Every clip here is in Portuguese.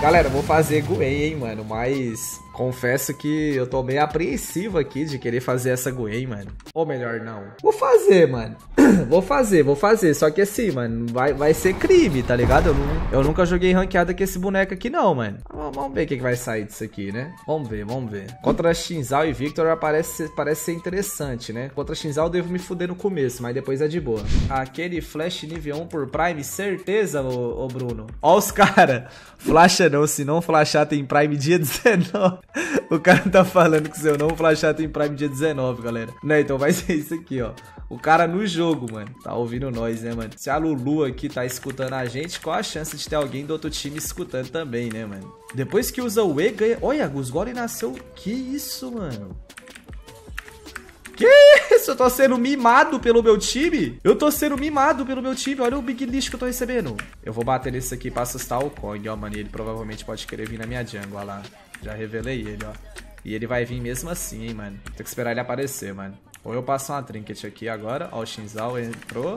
Galera, eu vou fazer Gwen, hein, mano. Mas confesso que eu tô bem apreensivo aqui de querer fazer essa Gwen, mano. Ou melhor, não. Vou fazer, mano. Vou fazer. Só que assim, mano, vai ser crime, tá ligado? Eu nunca joguei ranqueada com esse boneco aqui, não, mano. Vamos ver o que vai sair disso aqui, né? Vamos ver. Contra Shinzal e Victor parece ser interessante, né? Contra Shinzal eu devo me fuder no começo, mas depois é de boa. Aquele flash nível 1 por Prime, certeza, ô Bruno? Ó os cara. Flasha não, se não flashar tem Prime dia 19. O cara tá falando que se eu não flashar tem Prime dia 19, galera. Né, então vai ser isso aqui, ó. O cara no jogo, mano. Tá ouvindo nós, né, mano? Se a Lulu aqui tá escutando a gente, qual a chance de ter alguém do outro time escutando também, né, mano? Depois que usa o E, ganha... Olha, Gus Golem nasceu... Que isso, mano? Que isso? Eu tô sendo mimado pelo meu time? Olha o big lixo que eu tô recebendo. Eu vou bater nesse aqui pra assustar o Kong, ó, mano. E ele provavelmente pode querer vir na minha jungle, ó lá. Já revelei ele, ó. E ele vai vir mesmo assim, hein, mano. Tem que esperar ele aparecer, mano. Ou eu passo uma trinket aqui agora. Ó, o Shinzal entrou.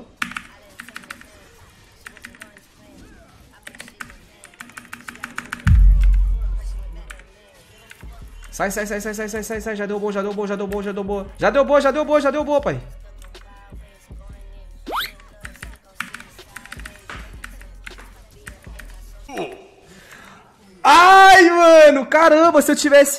Sai. Já deu boa. Já deu boa, pai. Ai, mano. Caramba, se eu tivesse...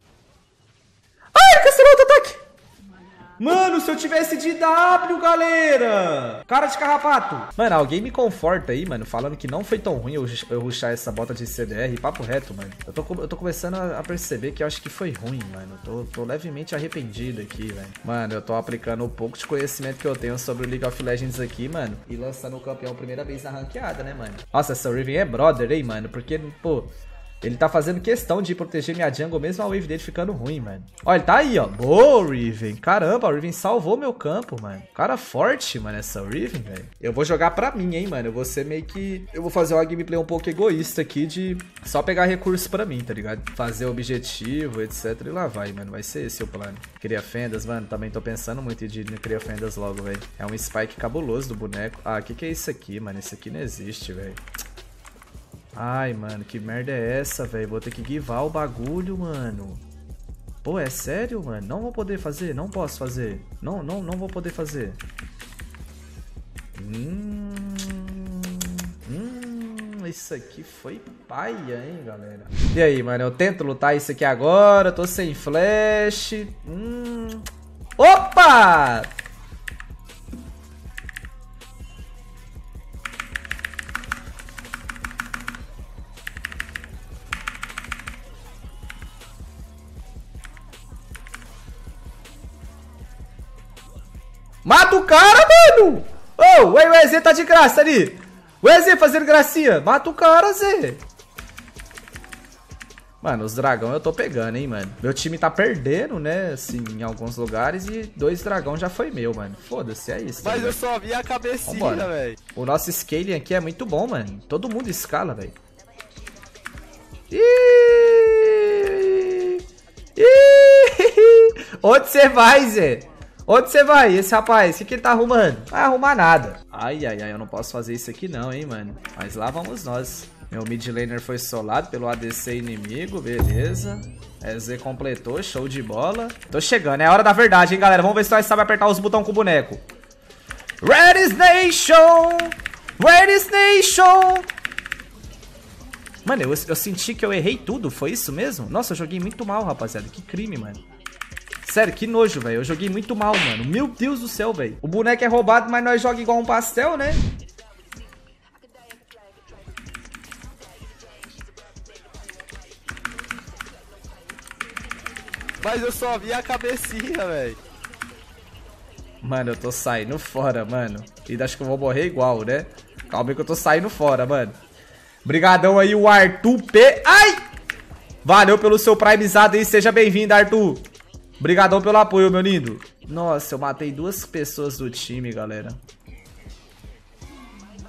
Ai, cancelou o ataque. Mano, se eu tivesse de W, galera. Cara de carrapato. Mano, alguém me conforta aí, mano, falando que não foi tão ruim eu rushar essa bota de CDR. Papo reto, mano. Eu tô começando a perceber que eu acho que foi ruim, mano. Tô levemente arrependido aqui, velho. Mano, eu tô aplicando o pouco de conhecimento que eu tenho sobre o League of Legends aqui, mano. E lançando o campeão primeira vez na ranqueada, né, mano? Nossa, essa Riven é brother, hein, mano. Porque, pô... Ele tá fazendo questão de proteger minha jungle, mesmo a wave dele ficando ruim, mano. Ó, ele tá aí, ó. Boa, Riven. Caramba, a Riven salvou meu campo, mano. Cara forte, mano, essa Riven, velho. Eu vou jogar pra mim, hein, mano. Eu vou ser meio que... Eu vou fazer uma gameplay um pouco egoísta aqui de só pegar recursos pra mim, tá ligado? Fazer objetivo, etc. E lá vai, mano. Vai ser esse o plano. Cria fendas, mano. Também tô pensando muito em criar fendas logo, velho. É um spike cabuloso do boneco. Ah, que é isso aqui, mano? Isso aqui não existe, velho. Ai, mano, que merda é essa, velho? Vou ter que givar o bagulho, mano. Pô, é sério, mano? Não vou poder fazer? Não posso fazer. Não vou poder fazer. Isso aqui foi paia, hein, galera? E aí, mano? Eu tento lutar isso aqui agora. Tô sem flash. Opa! Mata o cara, mano! Ô, o EZ tá de graça ali. O EZ fazendo gracinha. Mata o cara, Zé. Mano, os dragão eu tô pegando, hein, mano. Meu time tá perdendo, né, assim, em alguns lugares. E 2 dragão já foi meu, mano. Foda-se, é isso. Mas eu só vi a cabecinha, velho. O nosso scaling aqui é muito bom, mano. Todo mundo escala, velho. Onde você vai, Zé? Onde você vai, esse rapaz? O que ele tá arrumando? Não vai arrumar nada. Ai, eu não posso fazer isso aqui não, hein, mano. Mas lá vamos nós. Meu mid laner foi solado pelo ADC inimigo, beleza. EZ completou, show de bola. Tô chegando, é a hora da verdade, hein, galera. Vamos ver se nós sabemos apertar os botões com o boneco. Red is Nation! Red is Nation! Mano, eu senti que eu errei tudo, foi isso mesmo? Nossa, eu joguei muito mal, rapaziada. Que crime, mano. Sério, que nojo, velho. Eu joguei muito mal, mano. Meu Deus do céu, velho. O boneco é roubado, mas nós jogamos igual um pastel, né? Mas eu só vi a cabecinha, velho. Mano, eu tô saindo fora, mano. E acho que eu vou morrer igual, né? Calma aí que eu tô saindo fora, mano. Brigadão aí, o Arthur P. Ai! Valeu pelo seu primezado aí. Seja bem-vindo, Arthur. Obrigadão pelo apoio, meu lindo. Nossa, eu matei 2 pessoas do time, galera.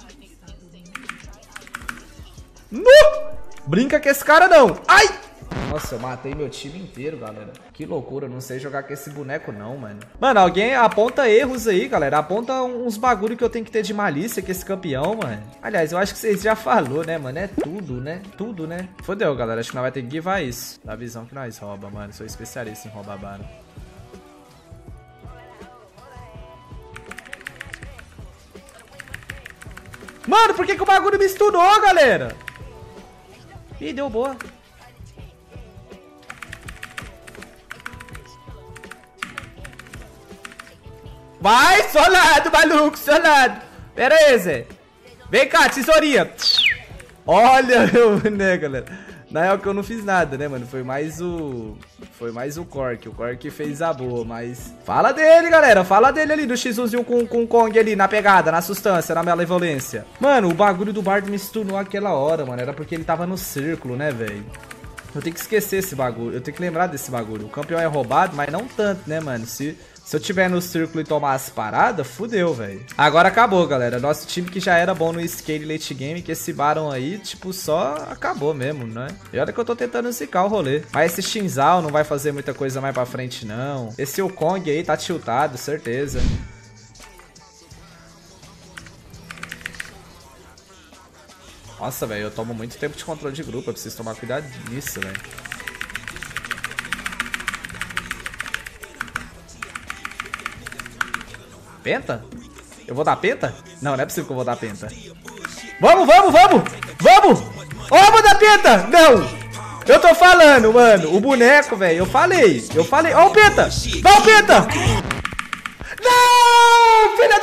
Brinca com esse cara, não. Ai! Nossa, eu matei meu time inteiro, galera. Que loucura, não sei jogar com esse boneco não, mano. Mano, alguém aponta erros aí, galera. Aponta uns bagulho que eu tenho que ter de malícia com esse campeão, mano. Aliás, eu acho que vocês já falou, né, mano? É tudo, né? Tudo, né? Fodeu, galera. Acho que nós vai ter que guivar isso. Da visão que nós rouba, mano. Sou especialista em roubar barra. Mano, por que o bagulho me stunou, galera? Ih, deu boa. Vai, solado, maluco, solado. Pera aí, Zé. Vem cá, tesourinha. Olha, né, galera. Na real que eu não fiz nada, né, mano? Foi mais o Cork. O Cork fez a boa, mas... Fala dele, galera. Fala dele ali, do X1zinho com o Kong ali, na pegada, na sustância, na malevolência. Mano, o bagulho do Bard me stunou aquela hora, mano. Era porque ele tava no círculo, né, velho? Eu tenho que esquecer esse bagulho. Eu tenho que lembrar desse bagulho. O campeão é roubado, mas não tanto, né, mano? Se eu tiver no círculo e tomar as paradas, fudeu, velho. Agora acabou, galera. Nosso time que já era bom no scale late game, que esse Baron aí, tipo, só acabou mesmo, né? E olha que eu tô tentando zicar o rolê. Mas esse Shinzal não vai fazer muita coisa mais pra frente, não. Esse Wukong aí tá tiltado, certeza. Nossa, velho, eu tomo muito tempo de controle de grupo. Eu preciso tomar cuidado nisso, velho. Penta? Eu vou dar penta? Não, não é possível que eu vou dar penta. Vamos, vamos, vamos! Vamos! Ó, eu vou dar penta! Não! Eu tô falando, mano. O boneco, velho. Eu falei. Ó o penta! Dá o penta! Não! Filha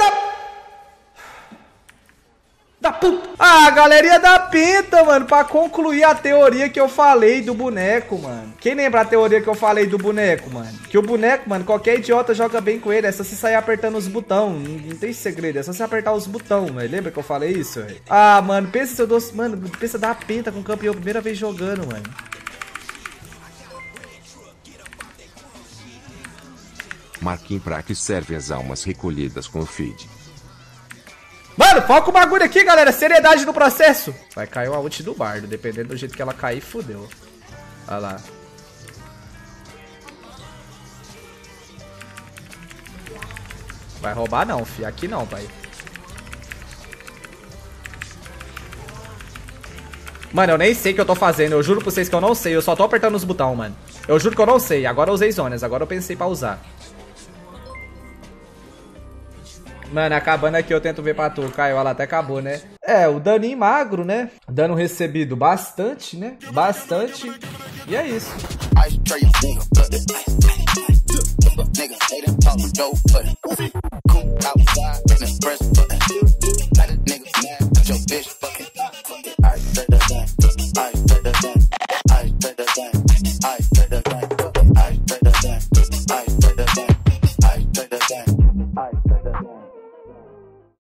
da puta! Ah, galera, ia dar penta, mano, pra concluir a teoria que eu falei do boneco, mano. Quem lembra a teoria que eu falei do boneco, mano? Que o boneco, mano, qualquer idiota joga bem com ele. É só você sair apertando os botões. Não tem segredo, é só você apertar os botões, velho. Lembra que eu falei isso, velho? Ah, mano, pensa se eu dou... Mano, pensa dar penta com o campeão primeira vez jogando, mano. Marquinhos, pra que serve as almas recolhidas com o feed? Mano, foca o bagulho aqui, galera. Seriedade no processo. Vai cair uma ult do bardo. Dependendo do jeito que ela cair, fudeu. Olha lá. Vai roubar não, fi. Aqui não, pai. Mano, eu nem sei o que eu tô fazendo. Eu juro pra vocês que eu não sei. Eu só tô apertando os botões, mano. Eu juro que eu não sei. Agora eu usei zonas. Agora eu pensei pra usar. Mano, acabando aqui eu tento ver pra tu, Caio. Ela até acabou, né? É, o daninho magro, né? Dano recebido bastante, né? Bastante. E é isso. Nigga, they done talk, Joe, but cool outside,